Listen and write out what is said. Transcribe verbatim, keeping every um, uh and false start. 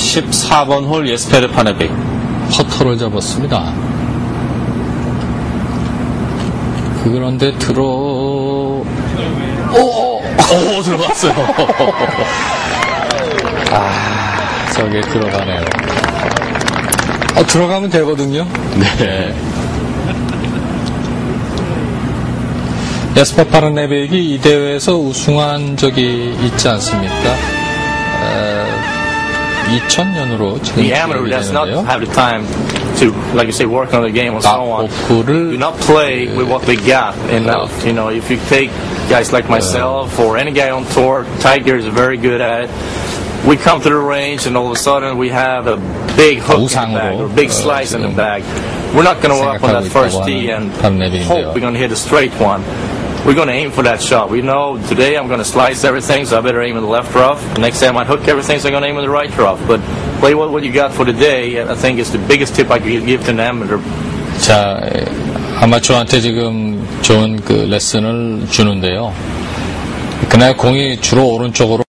십사 번 홀 예스페르 파네빅. 퍼터를 잡았습니다. 그런데 들어, 오, 오, 오 들어갔어요. 아, 저게 들어가네요. 아, 들어가면 되거든요. 네. 예스페르 파네빅이 이 대회에서 우승한 적이 있지 않습니까? 이천 년으로 지금 The amateur does not have the time to, like you say, work on the game and so on. Do not play with what they got enough. You know, if you take guys like myself or any guy on tour, Tiger is very good at it. We come to the range and all of a sudden we have a big hook in the bag or a big slice in the bag. We're not going to go up on that first tee and hope we're going to hit a straight one. We're going to aim for that shot. We know today I'm going to slice everything, so I better aim in the left rough. The next day I might hook everything, so I'm going to aim in the right rough. But play what, what you got for the day. I think it's the biggest tip I could give to an amateur. 자, 아마추어한테 지금 좋은 그 레슨을 주는데요. 그날 공이 주로 오른쪽으로